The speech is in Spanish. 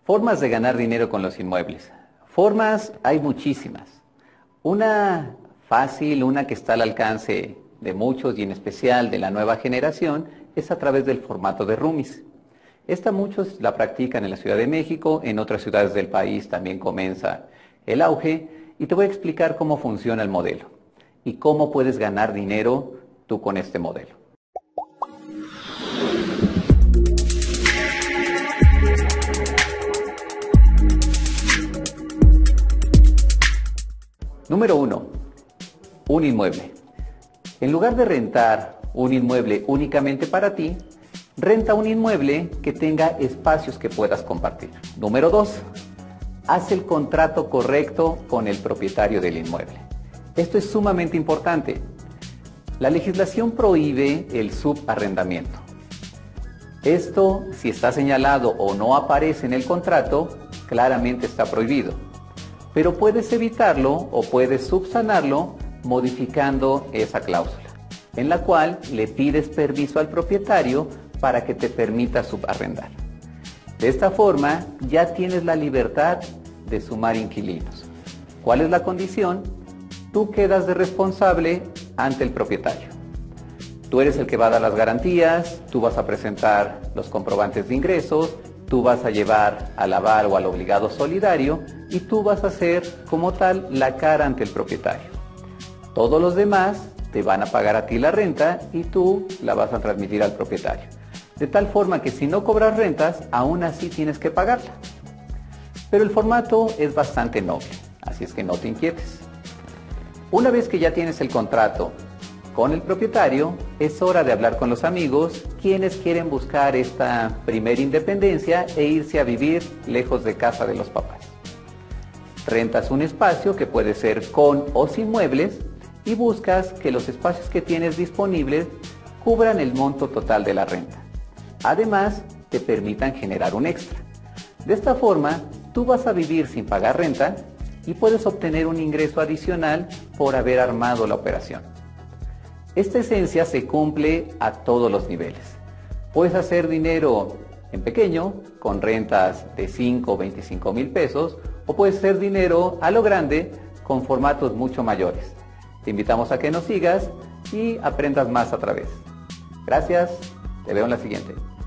Formas de ganar dinero con los inmuebles. Formas hay muchísimas. Una fácil, una que está al alcance de muchos y en especial de la nueva generación, es a través del formato de roomies. Esta muchos la practican en la Ciudad de México, en otras ciudades del país también comienza el auge y te voy a explicar cómo funciona el modelo y cómo puedes ganar dinero tú con este modelo. Número 1. Un inmueble. En lugar de rentar un inmueble únicamente para ti, renta un inmueble que tenga espacios que puedas compartir. Número 2. Haz el contrato correcto con el propietario del inmueble. Esto es sumamente importante. La legislación prohíbe el subarrendamiento. Esto, si está señalado o no aparece en el contrato, claramente está prohibido. Pero puedes evitarlo o puedes subsanarlo modificando esa cláusula, en la cual le pides permiso al propietario para que te permita subarrendar. De esta forma ya tienes la libertad de sumar inquilinos. ¿Cuál es la condición? Tú quedas de responsable ante el propietario. Tú eres el que va a dar las garantías, tú vas a presentar los comprobantes de ingresos, tú vas a llevar al aval o al obligado solidario y tú vas a ser como tal la cara ante el propietario. Todos los demás te van a pagar a ti la renta y tú la vas a transmitir al propietario. De tal forma que si no cobras rentas, aún así tienes que pagarla. Pero el formato es bastante noble, así es que no te inquietes. Una vez que ya tienes el contrato con el propietario, es hora de hablar con los amigos, quienes quieren buscar esta primera independencia e irse a vivir lejos de casa de los papás. Rentas un espacio que puede ser con o sin muebles y buscas que los espacios que tienes disponibles cubran el monto total de la renta. Además, te permitan generar un extra. De esta forma, tú vas a vivir sin pagar renta y puedes obtener un ingreso adicional por haber armado la operación. Esta esencia se cumple a todos los niveles. Puedes hacer dinero en pequeño, con rentas de 5 o 25 mil pesos, o puedes hacer dinero a lo grande, con formatos mucho mayores. Te invitamos a que nos sigas y aprendas más a través. Gracias, te veo en la siguiente.